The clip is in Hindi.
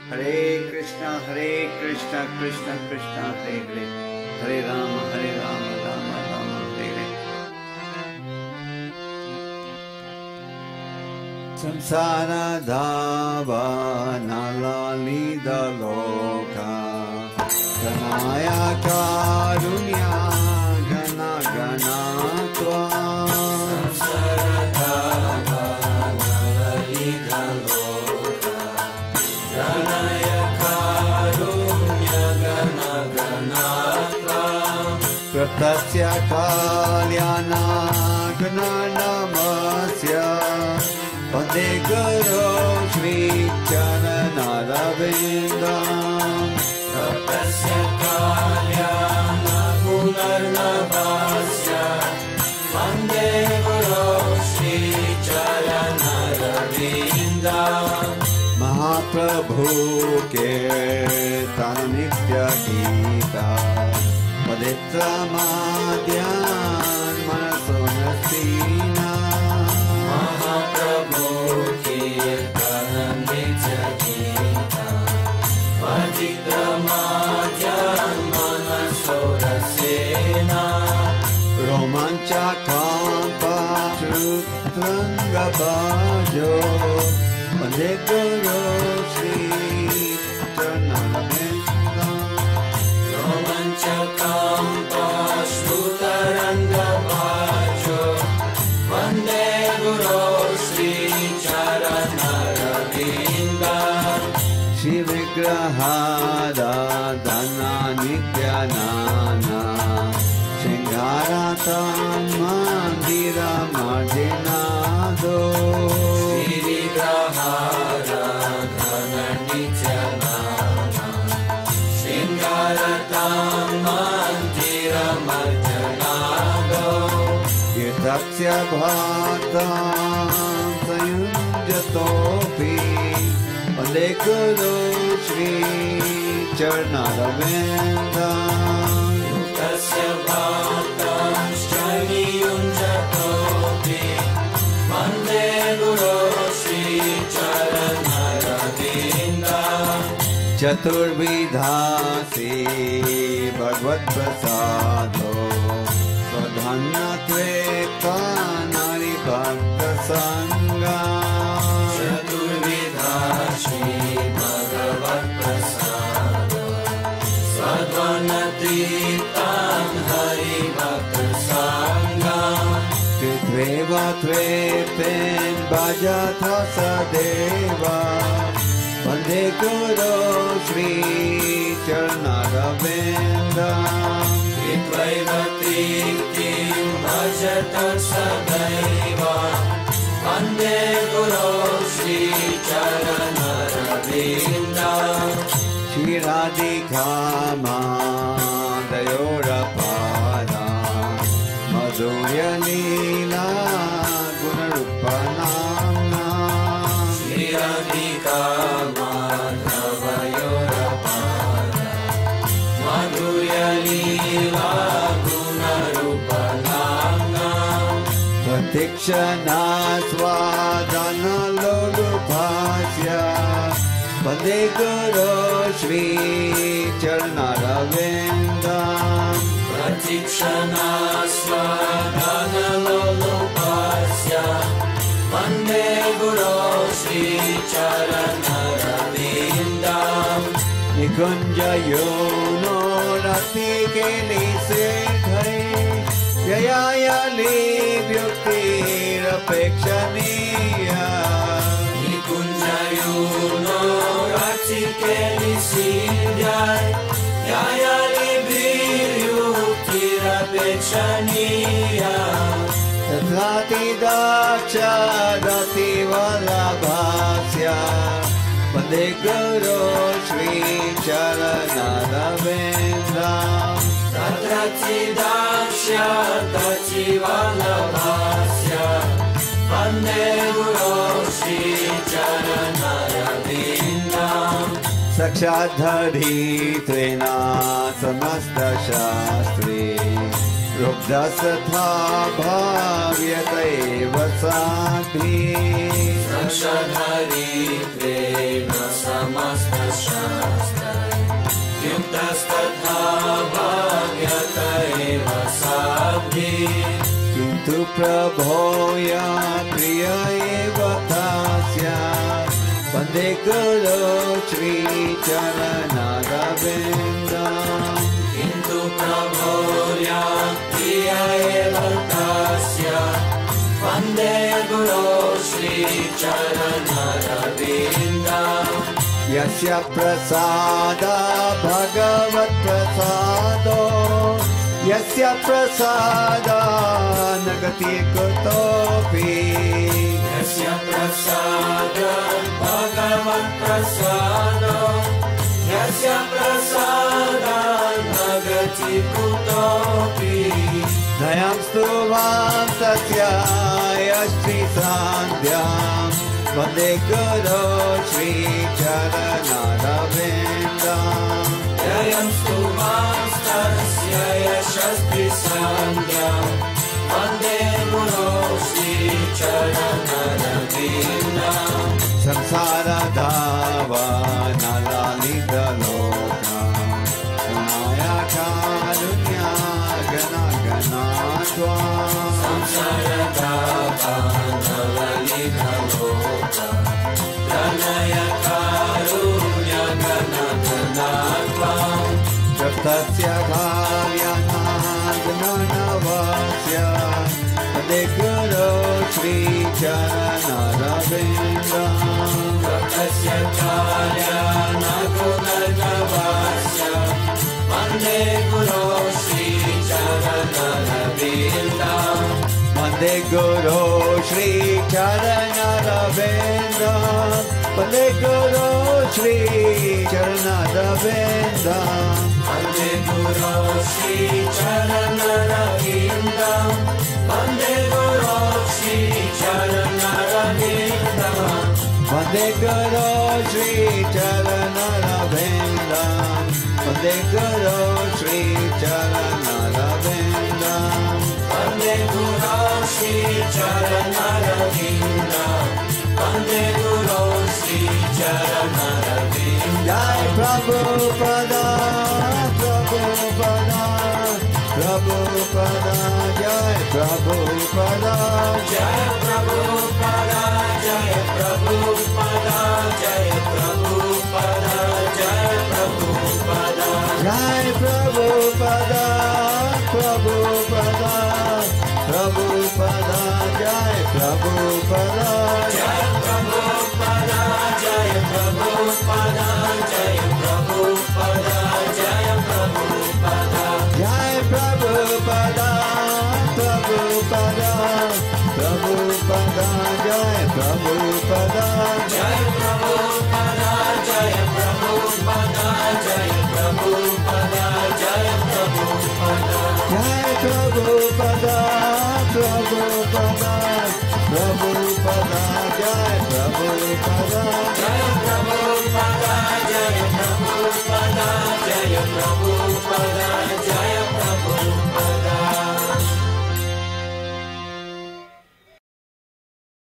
Hare Krishna Krishna Krishna Hare Hare, Hare Rama Rama Rama Hare Hare. Samsara dhava nalalida loka, Ganaya karunya gana gana tva. Samsara dhava nalalida loka, Ganaya karunya gana gana tva. Pratasya kalyana gana namasya, Vande Guru Shri Charanarvindam. Pratasya kalyana punarnavasya, Vande Guru Shri Charanarvindam. Mahaprabhu Kirtan Nitya Gita, Paditra Madhyan Manasonasina. Mahaprabhu Kirtan Nitya Gita, Paditra Madhyan Manasonasina. Romancha Kampa Trutranga Bhajo, Vande Guru Shri Charanarvindam. Romancha Kampa Trutranga Bhajo, Vande Guru Shri Charanarvindam. Shri Vigrahada Dana Nityanana, Shingarata Mandira Marjinado. Shri Vigrahada Dana Nityanana, Shingarata Mandira Marjinado. Yataksya bhatam sayunjatopi, Vande Guru Shri Charanarvindam. Yataksya bhatam sayunjatopi, Vande Guru Shri Charanarvindam. Chaturvidhasi Bhagavad Prasado, Swadhanatve Kanari Bhakta Sangha. Chaturvidhasi Bhagavad Prasado, Swadhanatve Kanari Bhakta Sangha. Kitveva Tvepen Bhajatha Sadeva, Vande Guru Shri Charanarvindam. Kitveva Tvepen Bhajatha Sadeva, Vande Guru Shri Charanarvindam. Shri Radhika Madhayorapara, Madhurya Leela Gunarupanamna. Shri Radhika Madhavayorapara, Madhurya Leela Gunarupanamna. Pratikshana Swadhana Lolupasya, Vande Guru Shri Charanarvindam. Pratikshana Swadhana Lolupasya, Vande Guru Shri Charanarvindam. Nikunja Yono Rati Keli Siddhare, Jayaya Livyukti Rapekshaniya. Nikunja Yono Rati Keli Siddhare, Jayaya Livyukti Rapekshaniya. Tathati Daksha Dati Vallabhasya, Vande Guru Shri Charanarvindam. Tathati Daksha Dati Vallabhasya, Vande Guru Shri Charanarvindam. Sakshadhari Tvena Samasta Shastri, Rupdasatha Bhavyataiva Sadhi. Sakshadhari Tvena Samasta प्रभोया प्रिय एव तस्य वन्दे गुरु श्री चरणरविन्दम् किन्तु प्रभोया प्रिय एव तस्य वन्दे गुरु श्री चरणरविन्दम् यस्य प्रसाद भगवत्प्रसादो यस्य प्रसाद न गति कुतोऽपि यस्य प्रसाद भगवत्प्रसाद यस्य प्रसाद न गति कुतोऽपि दयां स्तुवां तस्य यश्रीसान्ध्याम् वन्दे गुरो श्री चरणरविन्दम् जयं स्तुवांस्तस्य यशस्तिसान्ध्याम् वन्दे गुरो श्री चरणरविन्दम् संसारधावनललितलोका पुनाया कारुण्या गणगणात्वा संसारधावनललितलोका प्रणय कारुण्य गणगणात्वा तस्य भार्यनागनवस्य वन्दे गुरो श्री चरणरविन्दम् तस्य कार्यानगुणनवस्य वन्दे गुरो श्री चरणरविन्दम् वन्दे गुरो श्री चरणरविन्दम् वन्दे गुरो श्री चरणरविन्दम् वन्दे गुरो श्री चरणरविन्दम् वन्दे गुरो श्री चरणरविन्दम् वन्दे गुरो श्री चरणरविन्दम् वन्दे गुरो श्री चरणरविन्दम् वन्दे गुरो श्री चरणरविन्दम् वन्दे गुरो श्री चरणरविन्दम् जय प्रभुपदा प्रभुपदा प्रभुपदा जय प्रभुपदा जय प्रभुपदा जय प्रभुपदा जय प्रभुपदा जय प्रभुपदा जय प्रभुपदा प्रभुपदा प्रभुपदा जय प्रभुपदा जय प्रभुपदा जय प्रभुपदा जय प्रभुपदा जय प्रभुपदा जय प्रभुपदा प्रभुपदा प्रभुपदा जय प्रभुपदा जय प्रभुपदा जय प्रभुपदा जय प्रभुपदा जय प्रभुपदा जय प्रभुपदा प्रभुपदा प्रभुपदा जय प्रभुपदा जय प्रभुपदा जय प्रभुपदा जय प्रभुपदा